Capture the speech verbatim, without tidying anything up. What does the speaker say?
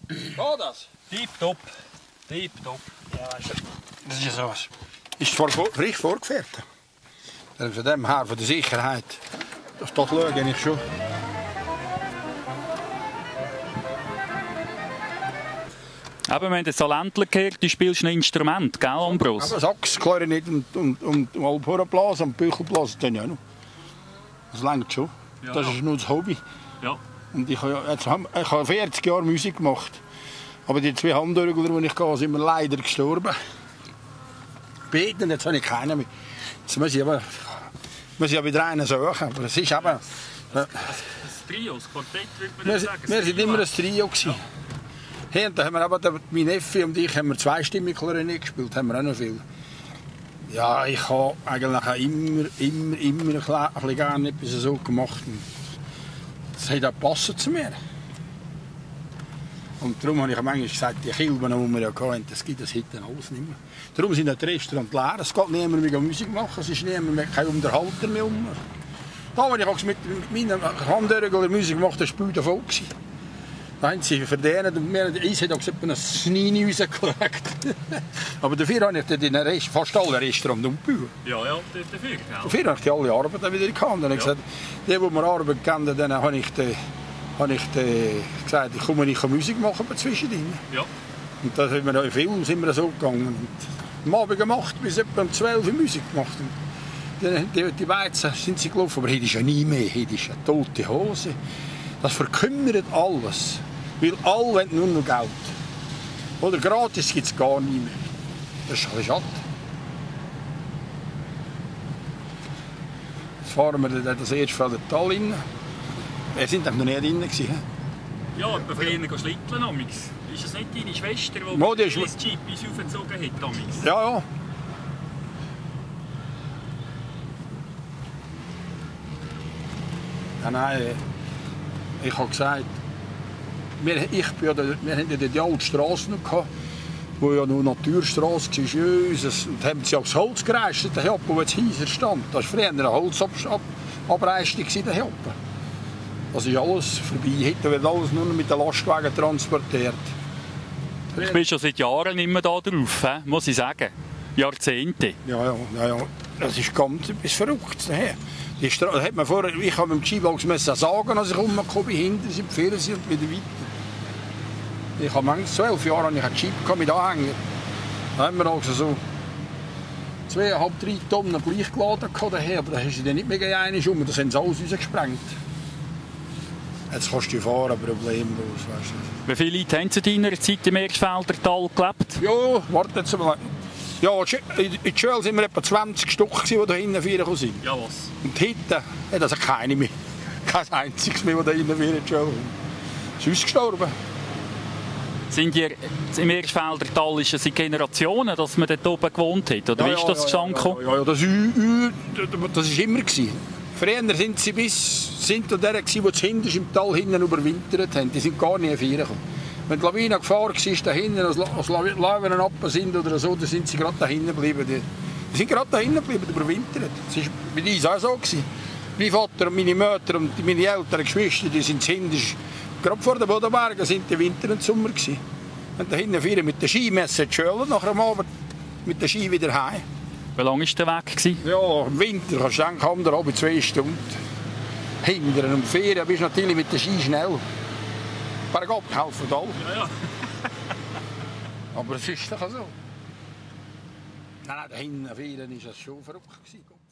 Geht das? Tipptopp. Tipptopp. Ja, weißt du, das ist ja sowas. Ist zwar frisch vorgefertigt. Von dem her, von der Sicherheit. Das das schaue ich schon. Aber wenn du so Ländler gehört, du spielst ein Instrument, gell, Ambros? Aber Sax, Klarinett und, und, und Alphornblasen und Büchelblasen tun ja auch noch. Das reicht schon. Ja. Das ist nur das Hobby. Ja. Und ich habe, jetzt, ich habe vierzig Jahre Musik gemacht. Aber die zwei Handörgler, die ich hatte, sind mir leider gestorben. Beten, jetzt habe ich keinen mehr. Jetzt muss ich aber, muss ich aber wieder einen suchen. Aber es ist eben... Äh, Das Trio, das Quartett, würde man wir, sagen. wir sind immer ein Trio gewesen. Hey, und da haben wir aber, mein Neffe und ich haben wir zweistimmig Klarinett gespielt, haben wir auch noch viel. Ja, ich habe eigentlich auch immer, immer, immer ein bisschen, ein bisschen gerne etwas so gemacht. Das hat auch gepasst zu mir. Und darum habe ich manchmal gesagt, die Kilben, die wir ja hatten, das gibt es heute alles nicht mehr. Darum sind die Restaurants leer. Es geht niemand mehr Musik machen, es ist niemand mehr, kein Unterhalter mehr um. Da, als ich auch mit, mit meinen Handörgeln Musik gemacht habe, war es voll. Da haben sie verdient und mir Eis hat auch gesagt, ein Snini rausgelegt. Aber dafür habe ich den Rest, fast alle Restaurants umgebaut. Ja, ja, dafür, gell? Dafür habe ich die alle Arbeit wieder gehabt. Und dann habe ich gesagt, die, die mir Arbeit kennen, dann habe ich, die, habe ich die, gesagt, ich komme nicht Musik machen zwischendrin. Ja. Und da sind wir auch viel, sind wir so gegangen. Und am Abend gemacht, bis etwa um zwölf Uhr Musik gemacht. Und die, die Weizen sind sie gelaufen, aber heute ist ja nie mehr, heute ist eine tote Hose. Das verkümmert alles. Weil alle wollen nur noch Geld. Oder gratis gibt es gar nicht mehr. Das ist ein bisschen schade. Jetzt fahren wir dann das erste Felder Tal rein. Wir sind noch nie drin. Ja, aber früher schlitteln amix. Ist das nicht deine Schwester, die Mo, die ist... das Jeepis aufgezogen hat amix? Ja, ja. Ja, nein, ich habe gesagt, wir, ich bin ja, wir hatten ja die alte Straße noch gehabt, wo ja noch Naturstraße war. Und haben sie auch das Holz gereistet, der Hoppe, wo jetzt Heiser stand. Das war früher eine Holzabreistung. Das ist alles vorbei. Heute wird alles nur noch mit den Lastwagen transportiert. Ich bin schon seit Jahren immer da drauf, he? Muss ich sagen. Jahrzehnte. Ja, ja, ja, ja. Das ist ganz etwas Verrücktes. Die Stra hat man vorher, ich habe mit dem Skibox sagen, als ich rumgekommen bin, hinten sind die Ferien und wieder weiter. Ich habe manchmal zwölf Jahre einen Jeep mit Anhänger. Da haben wir also so zweieinhalb, drei Tonnen Blech geladen daher, aber da hast du dann nicht mehr gegen einen um, das haben sie alles rausgesprengt. Jetzt kannst du fahren, problemlos. Weißt du. Wie viele Leute haben zu deiner Zeit im Erzfelder Tal gelebt? Ja, warte jetzt mal. Ja, in der Schule waren wir etwa zwanzig Stück, die da hinten vier sind. Ja, was? Und heute hat also keine mehr. Kein einziges mehr, der da hinten vier in die Schule ist. Ist ausgestorben. Sind ihr im Erzfelder Tal ist es seit Generationen, dass man dort oben gewohnt hat? Oder Ja, wie ist ja, das ja, zustande gekommen? Ja, ja, ja, das war das ist immer. Früher sind sie bis sind da der, die hinten im Tal hinten überwintert haben. Die sind gar nie gekommen. Wenn die Lawine gefahren war, da hinten, als, als Lawinen ab sind oder so, dann sind sie gerade da hinten geblieben. Die, die sind gerade da hinten geblieben, überwintert. Das war bei uns auch so gewesen. Mein Vater und meine Mutter und meine älteren Geschwister, die sind hinten, gerade vor den Bodenbergen, sind die Winter und Sommer gewesen. Und da hinten vier mit der Skimesse schön, nachher am Abend mit der Ski wieder heim. Wie lange war der Weg gewesen? Ja, im Winter kannst du denken, kam der Abend zwei Stunden. Hinter und Ferien bist du natürlich mit der Ski schnell. Bergab helfen alle. Ja, ja. Aber es ist doch so. Nein, nein, da hinten Ferien war das schon verrückt.